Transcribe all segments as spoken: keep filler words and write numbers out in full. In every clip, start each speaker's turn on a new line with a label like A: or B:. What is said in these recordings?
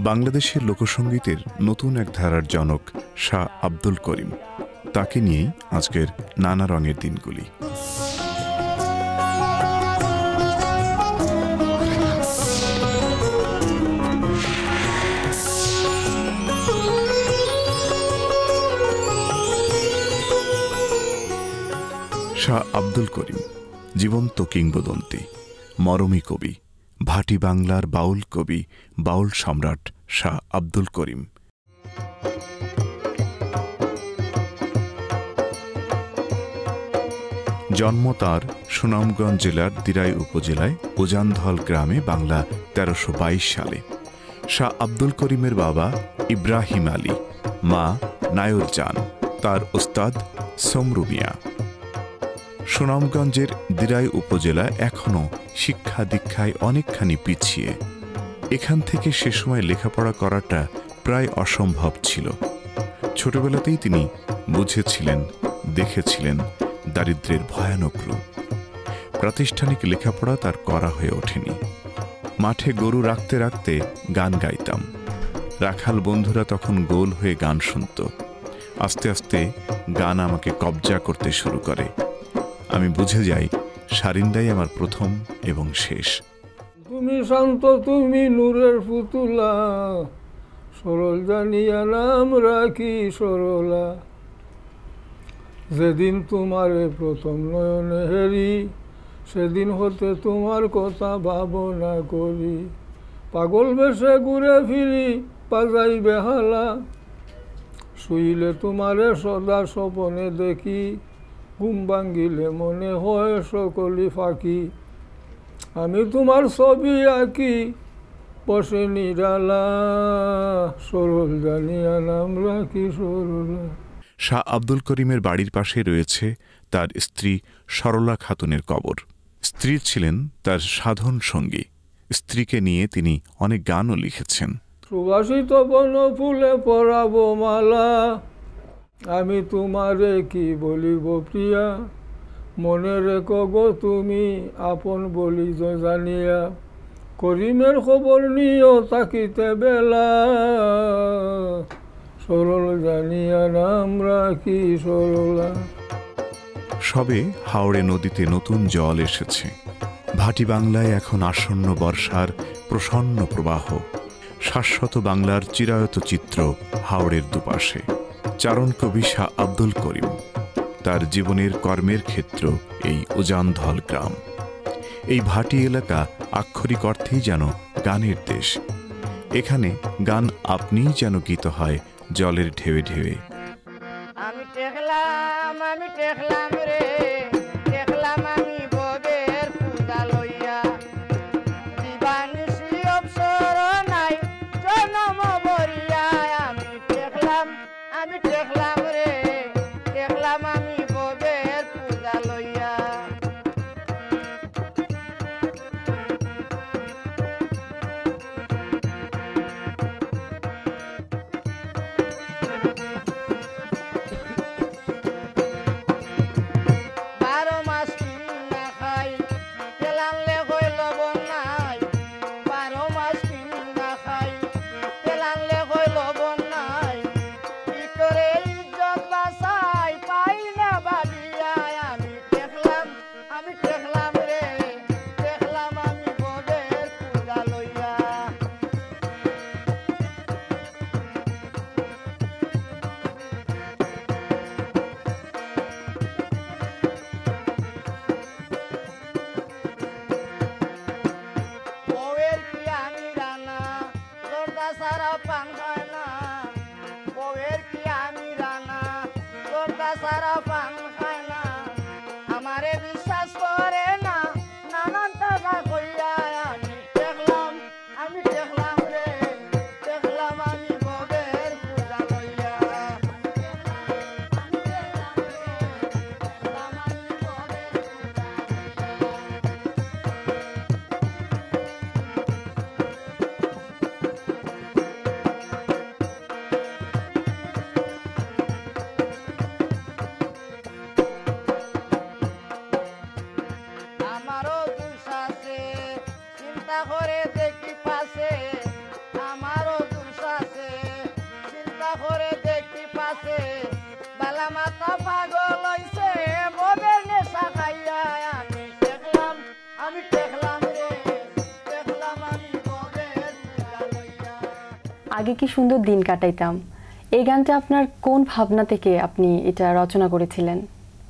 A: বাংলাদেশের লোকসঙ্গীতের নতুন এক ধারার জনক শাহ আব্দুল করিম, তাকে নিয়েই আজকের নানা রঙের দিনগুলি। শাহ আব্দুল করিম জীবন্ত কিংবদন্তি, মরমী কবি, ভাটি বাংলার বাউল কবি, বাউল সম্রাট শাহ আব্দুল করিম। জন্ম তাঁর সুনামগঞ্জ জেলার দিরাই উপজেলায় উজানধল গ্রামে বাংলা তেরোশো বাইশ সালে। শাহ আব্দুল করিমের বাবা ইব্রাহিম আলী, মা নায়র জান, তার ওস্তাদ সমরু মিয়া। সুনামগঞ্জের দিরাই উপজেলা এখনও শিক্ষা দীক্ষায় অনেকখানি পিছিয়ে। এখান থেকে সে সময় লেখাপড়া করাটা প্রায় অসম্ভব ছিল। ছোটবেলাতেই তিনি বুঝেছিলেন, দেখেছিলেন দারিদ্র্যের ভয়ানক রূপ। প্রাতিষ্ঠানিক লেখাপড়া তার করা হয়ে ওঠেনি। মাঠে গরু রাখতে রাখতে গান গাইতাম। রাখাল বন্ধুরা তখন গোল হয়ে গান শুনত। আস্তে আস্তে গান আমাকে কবজা করতে শুরু করে। আমি বুঝে যাই সারিন্দাই আমার প্রথম এবং শেষ।
B: তুমি শান্ত, তুমি নূরের পুতুলা, সরল জানিয়া নাম রাখি সরলা। যেদিন তোমারে প্রথম নয়নে হেরি, সেদিন হতে তোমার কথা ভাবনা করি। পাগল বেশে ঘুরে ফিরি, বাজাই বেহালা, শুইলে তোমারে সদা স্বপনে দেখি। ঘুম ভাঙ্গিলে মনে হয় সকলি ফাঁকি, আমি তোমার ছবি আঁকি বসে নিরালা, সরল জানিয়া নাম রাখি সরলা।
A: শাহ আব্দুল করিমের বাড়ির পাশে রয়েছে তার স্ত্রী সরলা খাতুনের কবর। স্ত্রী ছিলেন তার সাধন সঙ্গী। স্ত্রীকে নিয়ে তিনি অনেক গানও লিখেছেন।
B: সুবাসিত বন ফুলে পরাবো মালা, আমি তোমারে কি বলিব প্রিয়া। মনে রেখো গো তুমি আপন বলি জানিয়া, করিমের খবর নিও তাকিতে বেলা, সরল জানিয়া নাম রাখি সরলা।
A: সবে হাওড়ে নদীতে নতুন জল এসেছে। ভাটি বাংলায় এখন আসন্ন বর্ষার প্রসন্ন প্রবাহ। শাশ্বত বাংলার চিরায়ত চিত্র হাওড়ের দুপাশে। চারণ কবি শাহ আব্দুল করিম, তার জীবনের কর্মের ক্ষেত্র এই উজানধল গ্রাম। এই ভাটি এলাকা আক্ষরিক অর্থেই যেন গানের দেশ। এখানে গান আপনিই যেন গীত হয় জলের ঢেউে ঢেউে।
C: আমি টেকলাম, আমি টেকলাম রে, টেকলাম আমি বগের পূজা লইয়া। দিবানিশি অবসর নাই জনম বরিয়া। আমি টেকলাম, আমি টেকলাম রে, টেকলাম আমি বগের পূজা লইয়া। বারো মাস কিন না খাই, তেলানলে হইল বন্যাই। বারো মাস কিন না খাই, তেলানলে হইল বন্যাই। কি করে ইজ্জত বাঁচাই পাই না ভাবিয়া। আমি টেকলাম, আমি টেকলাম রে, টেকলাম আমি বগের পূজা লইয়া। বউয়ের কি আমি রানা, তোরটা সারা পান খায় না। বউয়ের কি আমি রানা, তোরটা সারা পান খায় না। আমারে বিশ্বাস করে না, নানান টাকা কইয়া। আমি দেখলাম, আমি দেখলাম রে, দেখলাম আমি বউয়ের পূজা লইয়া। আমি দেখলাম রে, দেখলাম আমি বউয়ের পূজা লইয়া। মাথা পাগল হইছে মদের নেশা খাইয়া আমি দেখলাম আমি দেখলাম রে দেখলাম আমি মদের নেশা লইয়া।
D: আগে কি সুন্দর দিন কাটাইতাম, এই গানটা আপনার কোন ভাবনা থেকে আপনি এটা রচনা করেছিলেন?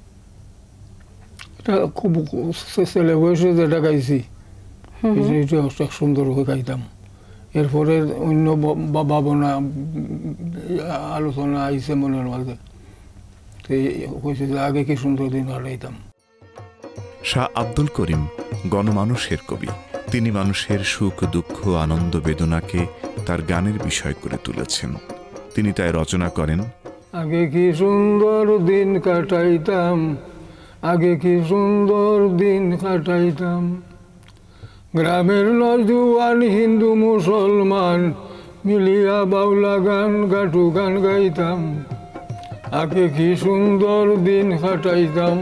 B: এটা খুব ছেলে বয়সে যেটা গাইছি এটা অনেক সুন্দর হয়ে গাইতাম। এরপরে অন্য ভাবনা আলোচনা আইসে মনের মাঝে, কইছে যে আগে কি সুন্দর দিন কাটাইতাম।
A: শাহ আব্দুল করিম গণমানুষের কবি। তিনি মানুষের সুখ দুঃখ আনন্দ বেদনাকে তার গানের বিষয় করে তুলেছেন। তিনি তাই রচনা করেন,
B: আগে কি সুন্দর দিন কাটাইতাম, আগে কি সুন্দর দিন কাটাইতাম, গ্রামের নজওয়ান হিন্দু মুসলমান মিলিয়া বাউলা গান গাটু গান গাইতাম, আগে কি সুন্দর দিন কাটাইতাম।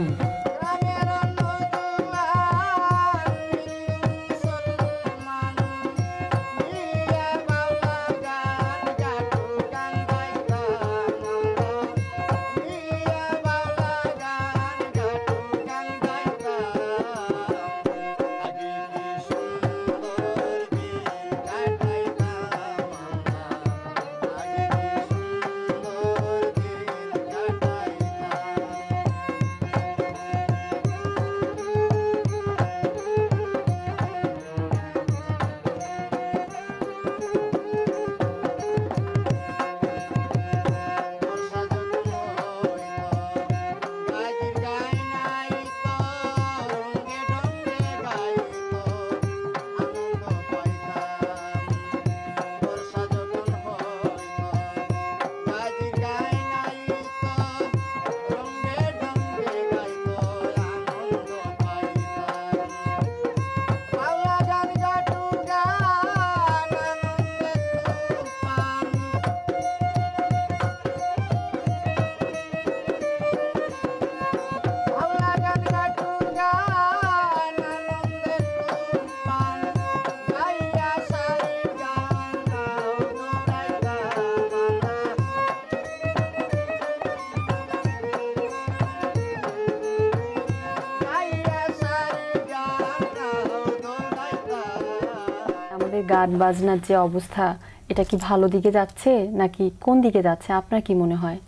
D: গান বাজনার যে অবস্থা, এটা কি ভালো দিকে যাচ্ছে নাকি কোন দিকে যাচ্ছে আপনার কি মনে হয়?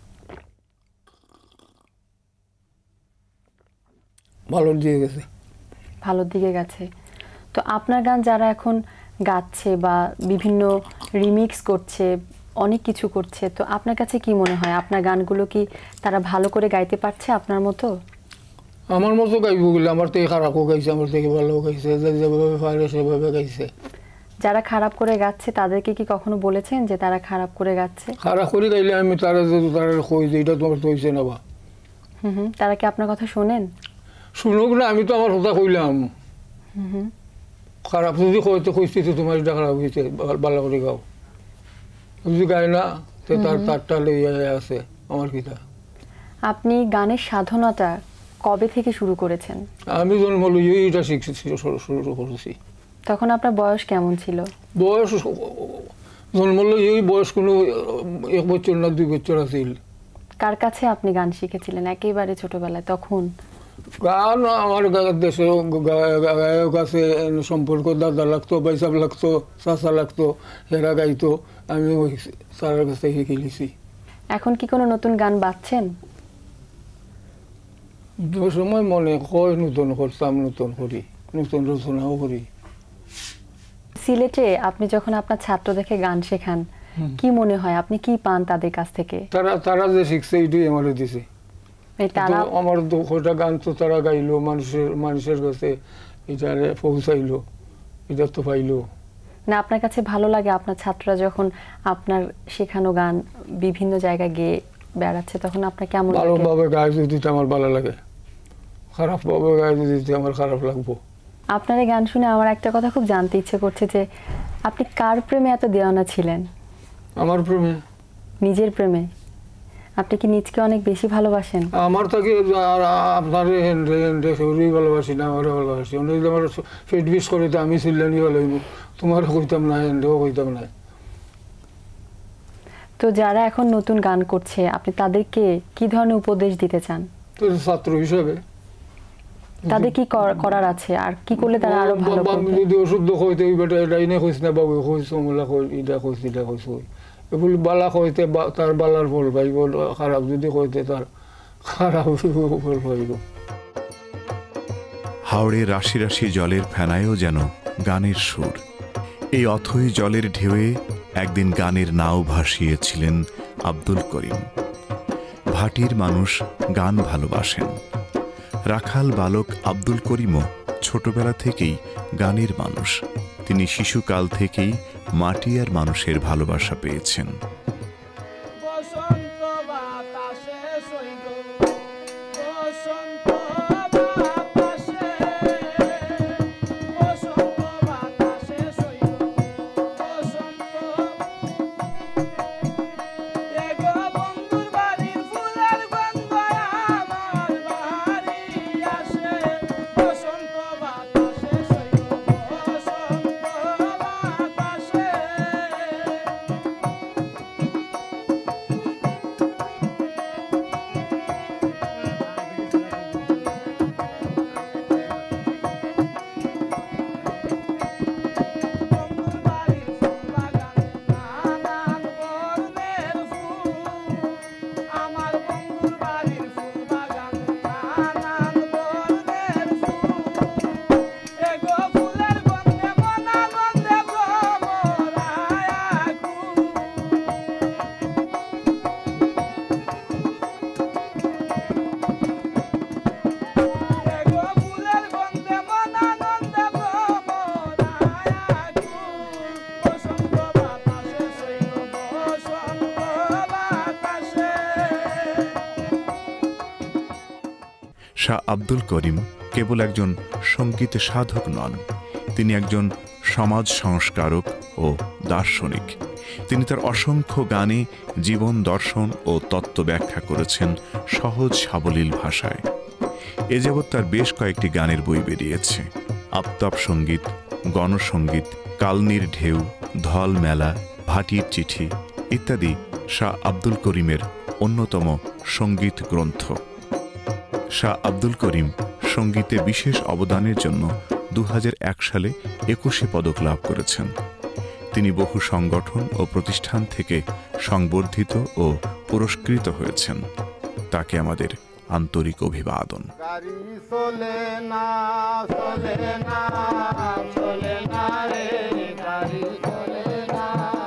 B: ভালোর দিকে গেছে।
D: ভালোর দিকে গেছে। তো আপনার গান যারা এখন গাচ্ছে বা বিভিন্ন রিমিক্স করছে, অনেক কিছু করছে, তো আপনার কাছে কি মনে হয় আপনার গানগুলো কি তারা ভালো করে গাইতে পারছে আপনার মতো?
B: আমার মতো গাইব বলে, আমার থেকে খারাপও গাইছে, আমার থেকে ভালো গাইছে, যেভাবে পারে সেভাবে গাইছে।
D: যারা খারাপ করে গাচ্ছে তাদেরকে কি কখনো বলেছেন যে তারা খারাপ করে গাচ্ছে?
B: খারাপ করে গাইলে আমি তারা যদি তারা কই যে এটা তোমার তো হইছে না বা।
D: হুম হুম। তারা কি আপনার কথা শোনেন?
B: শুনুক না, আমি তো আমার কথা কইলাম।
D: হুম হুম।
B: খারাপ যদি কইতে কইছি তো তোমার এটা খারাপ হইছে, ভালো করে গাও। যদি গাই না তো তার তারটা লইয়া আছে আমার কিটা।
D: আপনি গানের সাধনাটা কবে থেকে শুরু করেছেন?
B: আমি জন্ম লইয়াই এটা শিখছি, শুরু করেছি।
D: তখন আপনার বয়স কেমন ছিল?
B: বয়স জন্ম লইয়াই বয়স কোনো এক বছর না দুই বছর আছিল।
D: কার কাছে আপনি গান শিখেছিলেন একেবারে ছোটবেলায় তখন?
B: গান আমার দেশে গায়ক আছে, সম্পর্ক দাদা লাগতো, বাইসাব লাগতো, চাচা লাগতো, এরা গাইতো, আমি ওই স্যারের কাছে শিখে লিছি।
D: এখন কি কোনো নতুন গান বাজছেন?
B: ওই সময় মনে হয় নতুন করতাম, নতুন করি, নতুন রচনাও করি।
D: সিলেটে আপনি যখন আপনার ছাত্র দেখে গান শেখান, কি মনে হয় আপনি কি পান তাদের কাছ থেকে?
B: তারা তারা যে শিখছে এটাই আমার দিছে। আমার দুটা গান তো তারা গাইলো, মানুষের মানুষের কাছে এটা পৌঁছাইলো, এটা তো পাইলো
D: না। আপনার কাছে ভালো লাগে আপনার ছাত্ররা যখন আপনার শেখানো গান বিভিন্ন জায়গায় গিয়ে বেড়াচ্ছে, তখন আপনার কেমন লাগে?
B: ভালোভাবে গায়ে যদি দিতে আমার ভালো লাগে, খারাপ ভাবে গায়ে যদি দিতে আমার খারাপ লাগবো।
D: আপনার এই গান শুনে আমার একটা কথা খুব জানতে ইচ্ছে করছে যে আপনি কার প্রেমে এত দেওয়ানা ছিলেন?
B: আমার প্রেমে?
D: নিজের প্রেমে। আপনি কি নিজকে অনেক বেশি ভালোবাসেন?
B: আমার থেকে আপনার হেন্ডে হেন্ডে সেগুলোই ভালোবাসি না, আমার ভালোবাসি। যদি আমার পেট বিষ করে তো আমি চিল্লানি ভালো হইব, তোমার কইতাম না, হেন্ডেও কইতাম না।
D: তো যারা এখন নতুন গান করছে আপনি তাদেরকে কি ধরনের উপদেশ দিতে চান?
B: তো ছাত্র হিসেবে
D: তাদের কি কর- করার আছে আর কি করলে তারা আরো ভালো
B: বাবা,
D: করবে?
B: যদি অশুদ্ধ কইতে ওই বেটা এটা ইনে কইস না বাবু কইস ওমলা কই এটা কইস এটা কইস এগুলো বালা কইতে বা- তার বালার ফল পাইব, খারাপ যদি কইতে তার খারাপ ফল পাইব।
A: হাওড়ে রাশি রাশি জলের ফেনায়ও যেন গানের সুর। এই অথই জলের ঢেউয়ে একদিন গানের নাও ভাসিয়েছিলেন আব্দুল করিম। ভাটির মানুষ গান ভালোবাসেন। রাখাল বালক আব্দুল করিমও ছোটবেলা থেকেই গানের মানুষ। তিনি শিশুকাল থেকেই মাটি আর মানুষের ভালোবাসা পেয়েছেন।
C: বসন্ত বাতাসে সইল, বসন্ত বাতাসে, বসন্ত বাতাসে সইল, বসন্ত। এগো বন্ধুর বাড়ির ফুলের গন্ধ আমার বাড়ি আসে, বসন্ত বাতাসে সইল, বসন্ত বাতাসে। বন্ধুর বাড়ির ফুল বাগানে নানান বর্ণের ফুল, আমার বন্ধুর বাড়ির ফুল বাগানে নানান বর্ণের ফুল। এগো ফুলের গন্ধে মন আনন্দে ভ্রমরায় আকুল। এগো ফুলের গন্ধে মন আনন্দে ভ্রমরায় আকুল। বসন্ত বাতাসে সইল, বসন্ত বাতাসে।
A: শাহ আব্দুল করিম কেবল একজন সঙ্গীত সাধক নন, তিনি একজন সমাজ সংস্কারক ও দার্শনিক। তিনি তার অসংখ্য গানে জীবন দর্শন ও তত্ত্ব ব্যাখ্যা করেছেন সহজ সাবলীল ভাষায়। এ যাবৎ তার বেশ কয়েকটি গানের বই বেরিয়েছে। আফতাব সঙ্গীত, গণসঙ্গীত, কালনির ঢেউ, ধল মেলা, ভাটির চিঠি ইত্যাদি শাহ আব্দুল করিমের অন্যতম সঙ্গীত গ্রন্থ। শাহ আব্দুল করিম সঙ্গীতে বিশেষ অবদানের জন্য দু হাজার এক সালে একুশে পদক লাভ করেছেন। তিনি বহু সংগঠন ও প্রতিষ্ঠান থেকে সংবর্ধিত ও পুরস্কৃত হয়েছেন। তাকে আমাদের আন্তরিক অভিবাদন।
C: গাড়ি চলে না চলে না চলে না রে গাড়ি চলে না।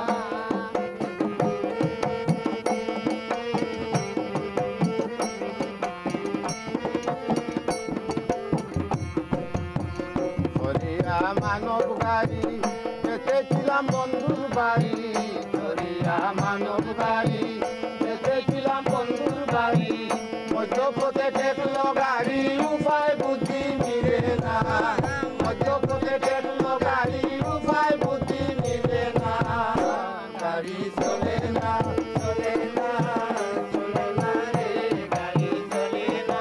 C: ধরিয়া মানব গাড়ি বেঁচেছিলাম বন্ধুর বাড়ি, ধরিয়া মানব গাড়ি বেঁচেছিলাম বন্ধুর বাড়ি। মধ্যপথে ঠেকলো গাড়ি উপায় বুদ্ধি মিলে না, মধ্যপথে ঠেকলো গাড়ি উপায় বুদ্ধি মিলে না। গাড়ি চলে না চলে না চলে না রে গাড়ি চলে না।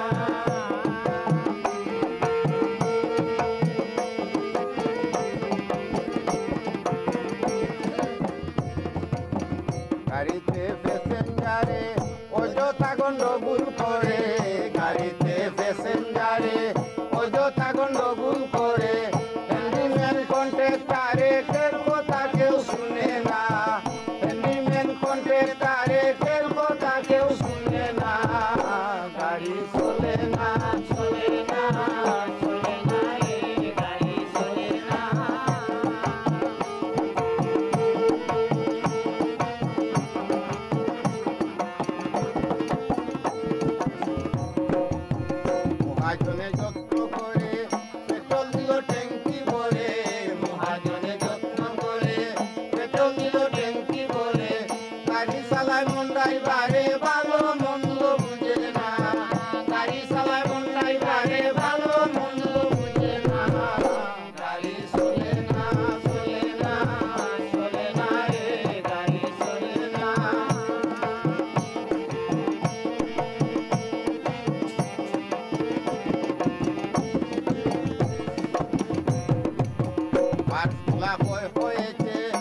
C: গাড়িতে প্যাসেঞ্জারে অযথা গন্ডগোল করে, গাড়িতে প্যাসেঞ্জারে অযথা গন্ডগোল করে। হ্যান্ডিম্যান কন্ট্রাক্টরে কের কথা কেউ শুনে না, হ্যান্ডিম্যান কন্ট্রাক্টরে কের কথা কেউ শুনে না। গাড়ি চলে না চলে না চলে না রে গাড়ি চলে না। মহাজনে যত্ন করে পেট্রোল দিল ট্যাঙ্কি ভরে, মহাজনে যত্ন করে পেট্রোল দিল ট্যাঙ্কি ভরে। গাড়ি চালায় মন ড্রাইভারে ভালো মন্দ বুঝে না, গাড়ি চালায় মন ড্রাইভারে ভালো মন্দ বুঝে না। গাড়ি চলে না চলে না চলে না রে গাড়ি চলে না। পাটলা হয়েছে